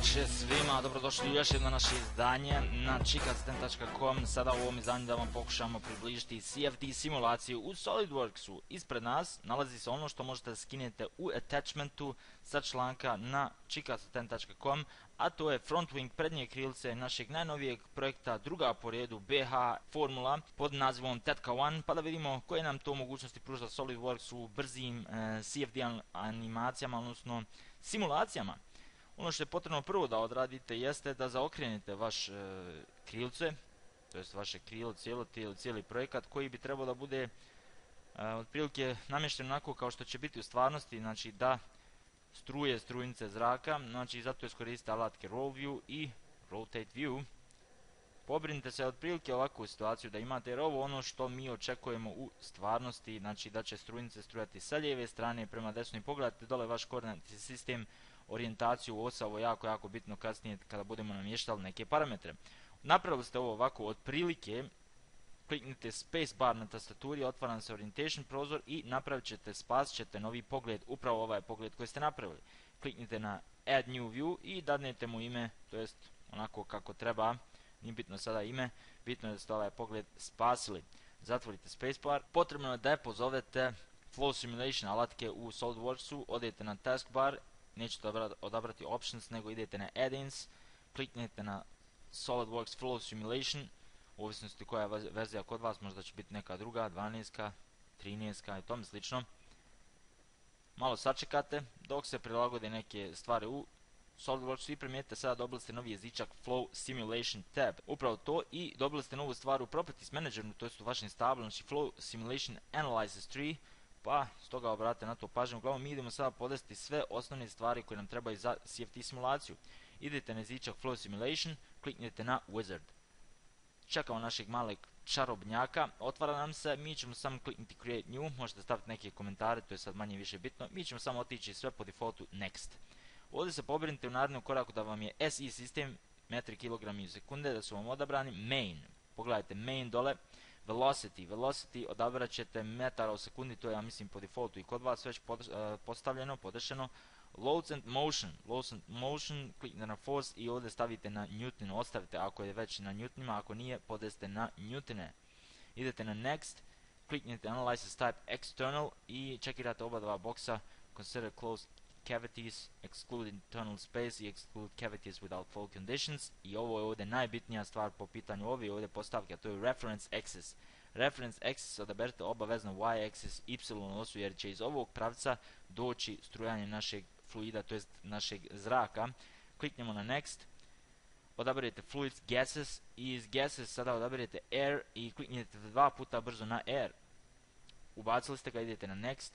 veče svima, dobrodošli u još jedno naše izdanje na chickasten.com. Sada u ovom izdanju da vam pokušamo približiti CFD simulaciju u SolidWorksu. Ispred nas nalazi se ono što možete da skinete u attachmentu sa članka na chickasten.com, a to je front wing, prednje krilce našeg najnovijeg projekta, druga po redu BH formula pod nazivom Tetka 1, pa da vidimo koje nam to mogućnosti pruža SolidWorks u brzim CFD animacijama, odnosno simulacijama. Ono što je potrebno prvo da odradite jeste da zaokrenete vaš krilce, to jest vaše krilo, cijeli projekat koji bi trebao da bude otprilike namješten onako kao što će biti u stvarnosti, znači da struje strujnice zraka, znači zato iskoristite alatke Roll View i Rotate View. Pobrinite se otprilike ovakvu situaciju da imate, jer ovo ono što mi očekujemo u stvarnosti, znači da će strujnice strujati sa lijeve strane prema desnoj. Pogledajte dole vaš koordinatni sistem, orijentaciju osa, ovo jako bitno kasnije kada budemo namještali neke parametre. Napravili ste ovo ovako otprilike, kliknite spacebar na tastaturi, otvara nam se orientation prozor i napravit ćete, spasit ćete novi pogled, upravo ovaj pogled koji ste napravili. Kliknite na add new view i dadnete mu ime, to jest onako kako treba, nije bitno sada ime, bitno je da ste ovaj pogled spasili. Zatvorite spacebar, potrebno je da pozovete flow simulation alatke u SolidWorksu, odete na taskbar, nećete odabrati options nego idete na add-ins, kliknete na SolidWorks Flow Simulation, u ovisnosti koja je verzija kod vas, možda će biti neka druga, 12, 13 i tome slično. Malo sačekate dok se prilagode neke stvari u SolidWorksu i primijetite sada dobili ste novi jezičak Flow Simulation tab. Upravo to, i dobili ste novu stvar u Properties Manageru, to jest u vašem stablu, znači Flow Simulation Analysis Tree, pa stoga obratite na to pažnju. Uglavnom mi idemo sada podesiti sve osnovne stvari koje nam trebaju za CFD simulaciju. Idete na jezičak Flow Simulation, kliknite na Wizard. Čekamo našeg malog čarobnjaka, otvara nam se, mi ćemo samo kliknuti Create New, možete staviti neke komentare, to je sad manje više bitno, mi ćemo samo otići sve po defaultu Next. Ovdje se pobrinite u narednom koraku da vam je SI sistem, metri, kilogrami i sekunde, da su vam odabrani. Main, pogledajte Main dole, Velocity odabrat ćete metara u sekundi, to je ja mislim po defaultu i kod vas već postavljeno, podešeno. Loads and Motion, kliknite na Force i ovdje stavite na Newton, ostavite ako je već na Newtonima, ako nije podeste na Newtone. Idete na Next, kliknite Analysis Type External i čekirate oba dva boksa, Consider Closed Cavities, Exclude Internal Space i Exclude Cavities Without Flow Conditions. I ovo je ovdje najbitnija stvar po pitanju ovdje postavke, a to je Reference Axis. Reference Axis odaberite obavezno Y axis, Y osu, jer će iz ovog pravca doći strujanje našeg fluida, to jest našeg zraka. Kliknemo na Next, odaberete Fluids, Gases i iz Gases sada odaberete Air i kliknite dva puta brzo na Air. Ubacili ste ga, idete na Next,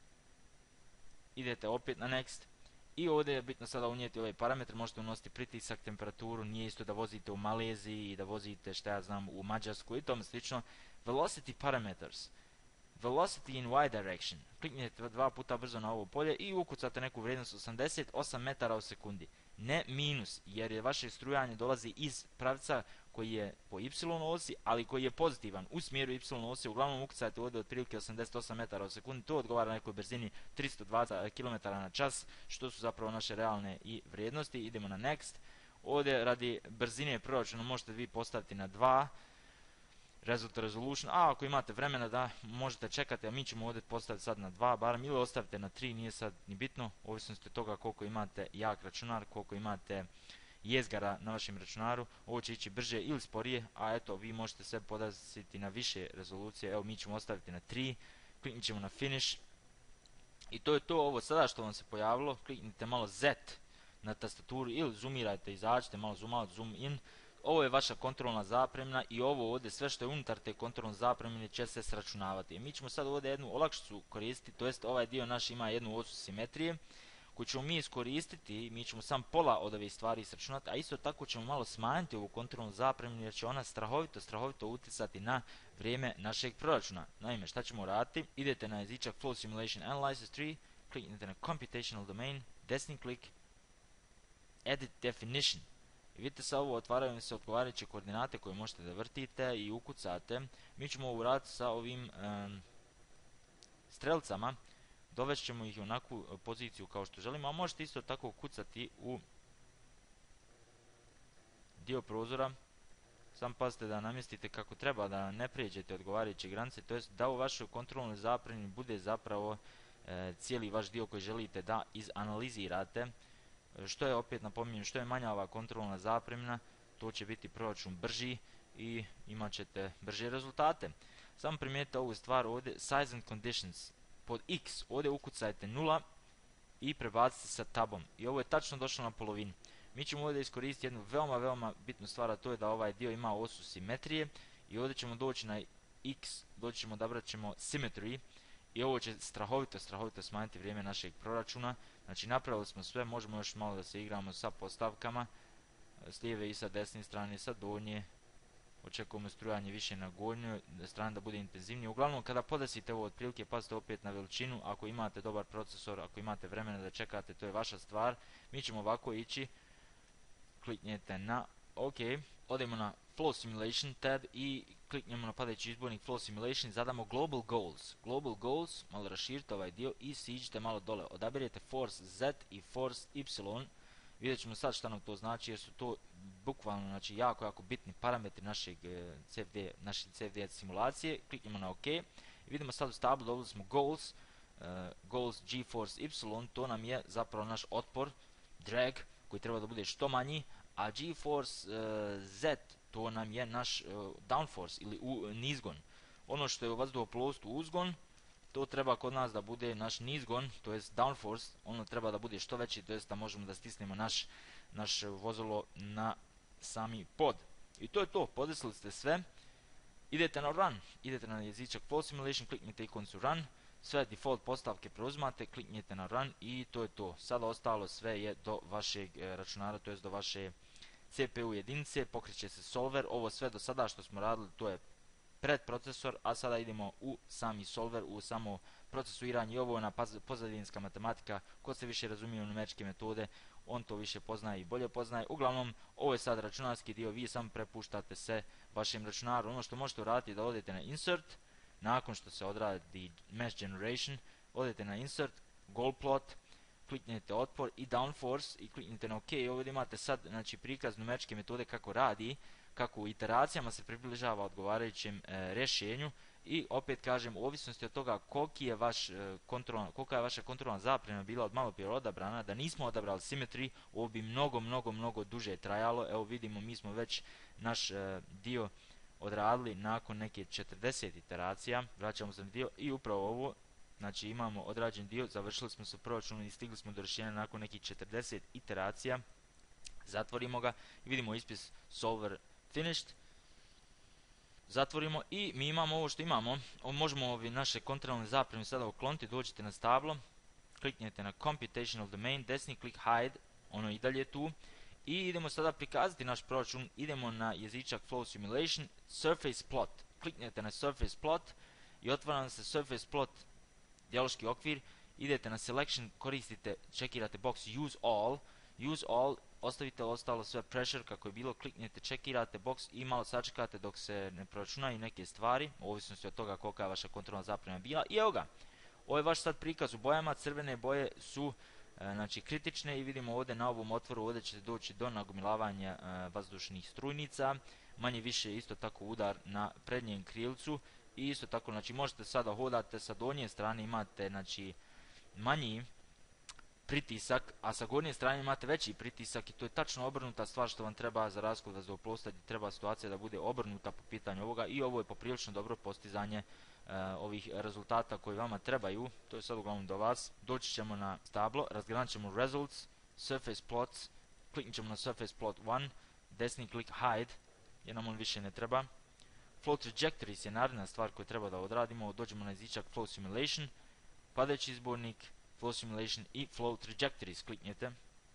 idete opet na Next i ovdje je bitno sada unijeti ovaj parametar, možete unositi pritisak, temperaturu, nije isto da vozite u Maleziji i da vozite šta ja znam u Mađarsku i tome slično. Velocity parameters, Velocity in Y direction, kliknite dva puta brzo na ovo polje i ukucate neku vrijednost 88 metara u sekundi, ne minus, jer je vaše strujanje dolazi iz pravca koji je po Y osi, ali koji je pozitivan u smjeru Y osi. Uglavnom ukucajte ovdje otprilike 88 metara u sekundi, to odgovara nekoj brzini 320 km na čas, što su zapravo naše realne i vrijednosti. Idemo na Next, ovdje radi brzine proračuna možete vi postaviti na 2, Result Resolution, a ako imate vremena da možete čekati, a mi ćemo ovdje postaviti sad na 2 barem, ili ostavite na 3, nije sad ni bitno, ovisnosti od toga koliko imate jak računar, koliko imate jezgara na vašem računaru, ovo će ići brže ili sporije, a eto vi možete sve podasiti na više rezolucije. Evo mi ćemo ostaviti na 3, kliknit ćemo na Finish i to je to. Ovo sada što vam se pojavilo, kliknite malo Z na tastaturu ili zoomirajte, izađite malo, zoom out, zoom in. Ovo je vaša kontrolna zapremina i ovo ovdje sve što je unutar te kontrolne zapremine će se sračunavati. Mi ćemo sad ovdje jednu olakšicu koristiti, to jest ovaj dio naš ima jednu osu simetrije koju ćemo mi iskoristiti, mi ćemo sam pola od ove stvari sračunati, a isto tako ćemo malo smanjiti ovu kontrolnu zapreminu jer će ona strahovito utjecati na vrijeme našeg proračuna. Naime, šta ćemo raditi? Idete na jezičak Flow Simulation Analysis Tree, kliknite na Computational Domain, desni klik, Edit Definition. I vidite sa ovo otvaraju se odgovarajuće koordinate koje možete da vrtite i ukucate. Mi ćemo ovo uraditi sa ovim strelicama, dovest ćemo ih u onakvu poziciju kao što želimo, a možete isto tako ukucati u dio prozora, sam pazite da namjestite kako treba, da ne prijeđete odgovarajuće granice, to jest da u vašoj kontrolnoj zapremini bude zapravo cijeli vaš dio koji želite da izanalizirate. Što je, opet napominjem, što je manja ova kontrolna zapremina, to će biti proračun brži i imat ćete brže rezultate. Samo primijetite ovu stvar ovdje, size and conditions, pod x ovdje ukucajte 0 i prebacite sa tabom. I ovo je tačno došlo na polovinu. Mi ćemo ovdje iskoristiti jednu veoma bitnu stvar, a to je da ovaj dio ima osu simetrije i ovdje ćemo doći na x, doći ćemo da ćemo symmetry i ovo će strahovito smanjiti vrijeme našeg proračuna. Znači napravili smo sve, možemo još malo da se igramo sa postavkama, s lijeve i sa desne strane, sa donje. Očekujemo strujanje više na gornjoj strani da bude intenzivnije. Uglavnom kada podesite ovo otprilike, pazite opet na veličinu, ako imate dobar procesor, ako imate vremena da čekate, to je vaša stvar. Mi ćemo ovako ići, kliknete na OK, odemo na Flow Simulation tab i kliknemo na padajući izbornik Flow Simulation, zadamo Global Goals. Global Goals, malo raširite ovaj dio i siđite malo dole. Odabirajte Force Z i Force Y. Vidjet ćemo sad šta nam to znači, jer su to bukvalno, znači, jako bitni parametri naše CFD simulacije. Kliknemo na OK i vidimo sad u stablu, dobili smo Goals, Goals GeForce Y, to nam je zapravo naš otpor, drag, koji treba da bude što manji, a GeForce Z, to nam je naš downforce ili nizgon. Ono što je u vazduhoplovstvu uzgon, to treba kod nas da bude naš nizgon, to jest downforce, ono treba da bude što veći, to jest da možemo da stisnemo naš vozilo na sami pod. I to je to, podesili ste sve, idete na run, idete na jezičak Flow Simulation, kliknite ikonicu run, sve default postavke preuzmate, kliknite na run i to je to. Sada ostalo sve je do vašeg računara, to jest do vaše CPU jedinice, pokreće se solver, ovo sve do sada što smo radili to je predprocesor, a sada idemo u sami solver, u samo procesuiranje i ovo na pozadinska matematika. Ko se više razumije u numeričke metode, on to više poznaje i bolje poznaje. Uglavnom, ovo je sad računarski dio, vi samo prepuštate se vašem računaru. Ono što možete uraditi je da odete na Insert, nakon što se odradi Mesh Generation, odete na Insert, Goal Plot, kliknete otpor i Downforce i kliknite na OK. Ovdje imate sad, znači, prikaz numeričke metode kako radi, kako u iteracijama se približava odgovarajućem rješenju i opet kažem, u ovisnosti od toga kolika je vaša kontrolna zapremina bila od malo prije odabrana, da nismo odabrali symmetry, ovo bi mnogo duže trajalo. Evo vidimo, mi smo već naš dio odradili nakon neke 40 iteracija, vraćamo se na dio i upravo ovo, znači imamo odrađen dio, završili smo sa proračunom i stigli smo do rješenja nakon nekih 40 iteracija. Zatvorimo ga i vidimo ispis solver finished. Zatvorimo i mi imamo ovo što imamo. Možemo naše kontrolne zapreme sada ukloniti, dođete na stablo, kliknete na computational domain, desni klik hide, ono i dalje tu. I idemo sada prikazati naš proračun, idemo na jezičak Flow Simulation, Surface Plot. Kliknete na Surface Plot i otvara nam se Surface Plot dijaloški okvir. Idete na Selection, koristite, čekirate box Use All, ostavite ostalo sve pressure kako je bilo, kliknete, čekirate box i malo sačekate dok se ne proračunaju neke stvari, u ovisnosti od toga kolika je vaša kontrolna zaprema bila. I evo ga, ovo je vaš sad prikaz u bojama, crvene boje su znači kritične i vidimo ovdje na ovom otvoru, ovdje ćete doći do nagomilavanja vazdušnih strujnica, manje više isto tako udar na prednjem krilcu i isto tako, znači možete sada hodate sa donje strane, imate znači manji pritisak, a sa gornje strane imate veći pritisak i to je tačno obrnuta stvar što vam treba za razliku od vazduhoplovstva, gdje treba situacija da bude obrnuta po pitanju ovoga i ovo je poprilično dobro postizanje ovih rezultata koji vama trebaju. To je sad uglavnom do vas. Doći ćemo na stablo, razgranat ćemo Results, Surface Plots, kliknut ćemo na Surface Plot 1, desni klik Hide, jer nam on više ne treba. Flow Trajectories je naredna stvar koju treba da odradimo. Dođemo na jezičak Flow Simulation, padajući izbornik, Flow Simulation i Flow Trajectories kliknete.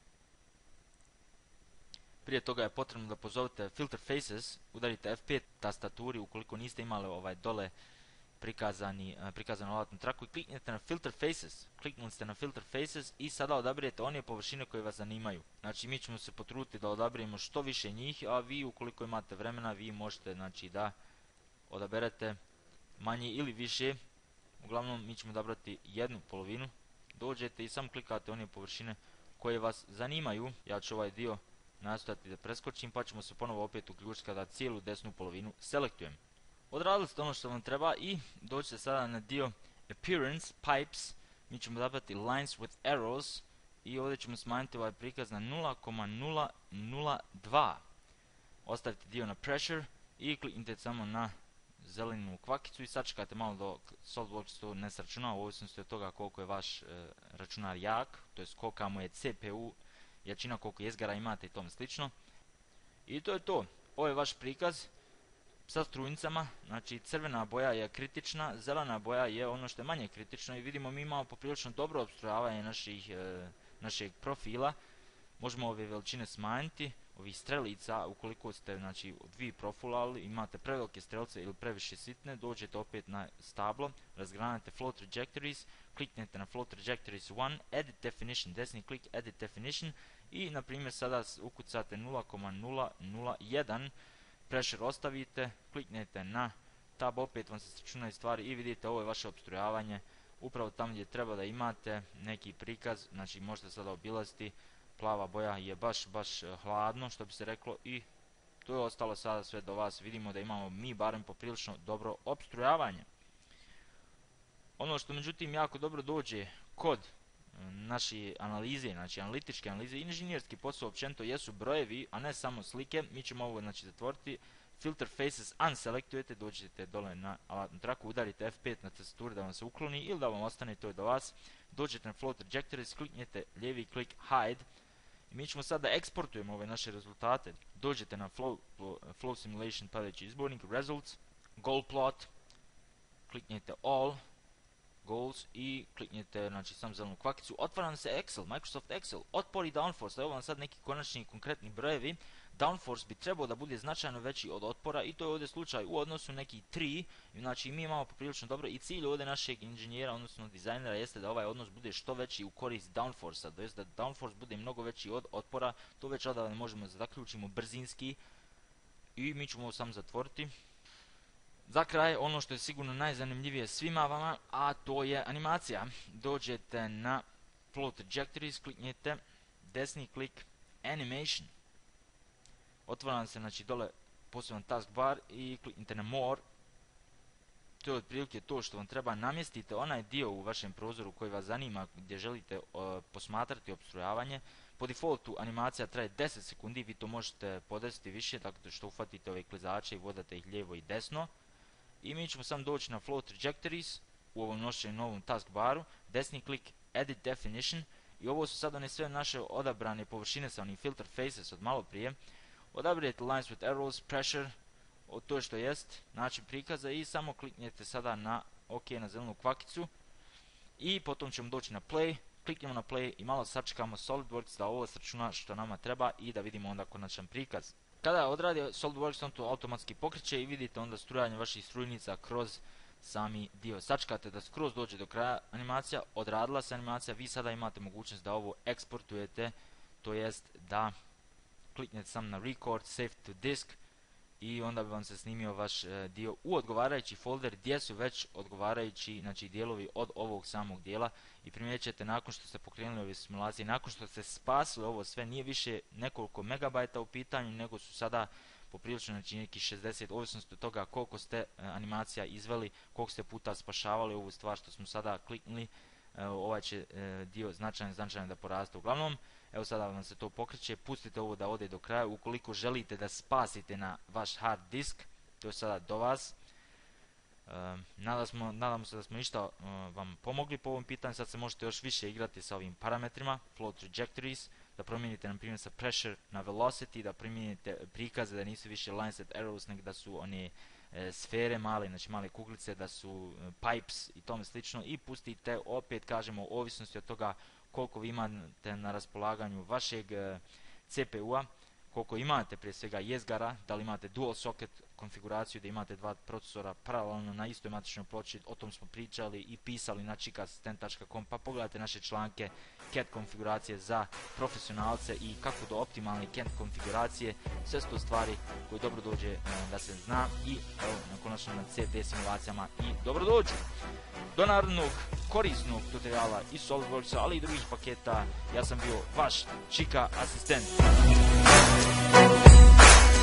Prije toga je potrebno da pozovete Filter Faces, udarite F5 tastaturi ukoliko niste imali ovaj dole prikazanu alatnu traku i kliknete na Filter Faces. Kliknuli ste na Filter Faces i sada odabirete one površine koje vas zanimaju. Znači mi ćemo se potruditi da odabiremo što više njih, a vi ukoliko imate vremena vi možete znači da odaberete manje ili više. Uglavnom mi ćemo odabrati jednu polovinu. Dođete i samo klikate one površine koje vas zanimaju. Ja ću ovaj dio nastojati da preskočim, pa ćemo se ponovo opet uključiti kada cijelu desnu polovinu selektujem. Odradili ste ono što vam treba i doći sada na dio Appearance, Pipes. Mi ćemo odabrati Lines with Arrows i ovdje ćemo smanjiti ovaj prikaz na 0,002. Ostavite dio na Pressure i kliknite samo na zelenu kvakicu i sačekate malo dok SolidWorks to ne sračuna, u ovisnosti od toga koliko je vaš računar jak, to je kolika mu je CPU, jačina, koliko jezgara imate i tome slično. I to je to. Ovo je vaš prikaz sa strujnicama, znači crvena boja je kritična, zelena boja je ono što je manje kritično i vidimo mi imamo poprilično dobro opstrojavanje našeg profila. Možemo ove veličine smanjiti, ovih strelica, ukoliko ste znači vi profilali, imate prevelike strelce ili previše sitne, dođete opet na stablo, razgranate Flow Trajectories, kliknete na Flow Trajectories 1, Edit Definition, desni klik Edit Definition i na primjer sada ukucate 0,001, Pressure ostavite, kliknete na Tab, opet vam se sračunaju stvari i vidite ovo je vaše opstrojavanje upravo tamo gdje treba da imate neki prikaz, znači možete sada obilaziti. Plava boja je baš hladno, što bi se reklo, i to je ostalo sada sve do vas. Vidimo da imamo mi barem poprilično dobro opstrojavanje. Ono što međutim jako dobro dođe kod naše analize, znači analitičke analize, inženjerski posao općenito jesu brojevi, a ne samo slike. Mi ćemo ovo znači zatvoriti. Filter Faces unselectujete, dođete dole na alatnu traku, udarite F5 na tastaturi da vam se ukloni ili da vam ostane, to je do vas. Dođete na Flow Trajectories, kliknete lijevi klik Hide. I mi ćemo sada da eksportujemo ove naše rezultate. Dođete na Flow Simulation padajući izbornik, Results, Goal Plot, kliknete All, Goals i kliknete znači sam zelenu kvakicu. Otvara nam se Excel, Microsoft Excel, otpor i downforce, evo vam sad neki konačni konkretni brojevi. Downforce bi trebao da bude značajno veći od otpora i to je ovdje slučaj u odnosu neki 3, znači mi imamo poprilično dobro i cilj ovdje našeg inženjera, odnosno dizajnera, jeste da ovaj odnos bude što veći u korist downforce-a, to jest da downforce bude mnogo veći od otpora, to već odavno možemo da zaključimo brzinski i mi ćemo ovo sam zatvoriti. Za kraj, ono što je sigurno najzanimljivije svima vama, a to je animacija. Dođete na Flow Trajectories, kliknete desni klik Animation. Otvara nam se znači dole poseban taskbar i kliknite na More. To je otprilike to što vam treba. Namjestite onaj dio u vašem prozoru koji vas zanima, gdje želite posmatrati opstrojavanje. Po defaultu animacija traje 10 sekundi, vi to možete podesiti više, tako što uhvatite ove klizače i vodate ih lijevo i desno. I mi ćemo sam doći na Flow Trajectories u ovom našem novom taskbaru, desni klik Edit Definition i ovo su sad one sve naše odabrane površine sa onim Filter Faces od malo prije. Odaberete Lines with Arrows, Pressure, to što jest način prikaza i samo kliknete sada na OK na zelenu kvakicu i potom ćemo doći na Play, kliknemo na Play i malo sačekamo SolidWorks da ovo sračuna što nama treba i da vidimo onda konačan prikaz. Kada odradi SolidWorks, on to automatski pokreće i vidite onda strujanje vaših strujnica kroz sami dio. Sačekate da skroz dođe do kraja animacija, odradila se animacija, vi sada imate mogućnost da ovo eksportujete, to jest da kliknete sam na Record, Save to Disk i onda bi vam se snimio vaš dio u odgovarajući folder gdje su već odgovarajući znači, dijelovi od ovog samog dijela i primjetit ćete nakon što ste pokrenuli ove simulacije, nakon što ste spasili ovo sve, nije više nekoliko megabajta u pitanju, nego su sada poprilično znači neki 60, ovisnosti od toga koliko ste animacija izveli, koliko ste puta spašavali ovu stvar što smo sada kliknuli, ovaj će dio značajno da poraste. Uglavnom, evo sada vam se to pokreće, pustite ovo da ode do kraja, ukoliko želite da spasite na vaš hard disk, to je sada do vas. Nadamo se da smo ništa vam pomogli po ovom pitanju, sad se možete još više igrati sa ovim parametrima, Flow Trajectories, da promijenite na primjer sa Pressure na Velocity, da promijenite prikaze da nisu više Lines at Arrows, nego da su one sfere male, znači male kuglice, da su pipes i tome slično i pustite opet kažemo ovisnosti od toga koliko vi imate na raspolaganju vašeg CPU-a, koliko imate prije svega jezgara, da li imate dual socket konfiguraciju, da imate dva procesora paralelno na istoj matičnoj ploči, o tom smo pričali i pisali na chickassistent.com, pa pogledajte naše članke CAD konfiguracije za profesionalce i kako do optimalne CAD konfiguracije, sve su to stvari koje dobro dođe da se zna i evo, konačno na CFD simulacijama i dobro dođu. Do narednog korisnog tutoriala iz SolidWorksa, ali i drugih paketa. Ja sam bio vaš Čika asistent.